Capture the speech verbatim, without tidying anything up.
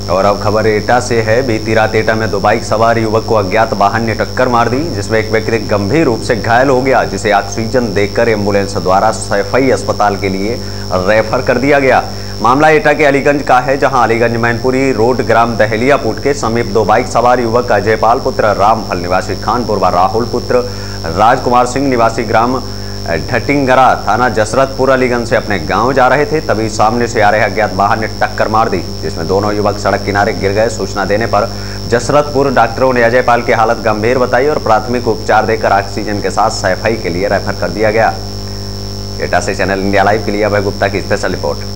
और अब खबर एटा से है। बीती रात एटा में दो बाइक सवार युवक को अज्ञात वाहन ने टक्कर मार दी, जिसमें एक व्यक्ति गंभीर रूप से घायल हो गया, जिसे ऑक्सीजन देकर एम्बुलेंस द्वारा सैफई अस्पताल के लिए रेफर कर दिया गया। मामला एटा के अलीगंज का है, जहां अलीगंज मैनपुरी रोड ग्राम दहलियापुट के समीप दो बाइक सवार युवक अजयपाल पुत्र रामफल निवासी खानपुर व राहुल पुत्र राजकुमार सिंह निवासी ग्राम ढटिंगरा थाना जसरतपुर अलीगंज से अपने गांव जा रहे थे। तभी सामने से आ रहे अज्ञात वाहन ने टक्कर मार दी, जिसमें दोनों युवक सड़क किनारे गिर गए। सूचना देने पर जसरतपुर डॉक्टरों ने अजयपाल की हालत गंभीर बताई और प्राथमिक उपचार देकर ऑक्सीजन के साथ सैफई के लिए रेफर कर दिया गया। एटा से चैनल इंडिया लाइव के लिए अभय गुप्ता की स्पेशल रिपोर्ट।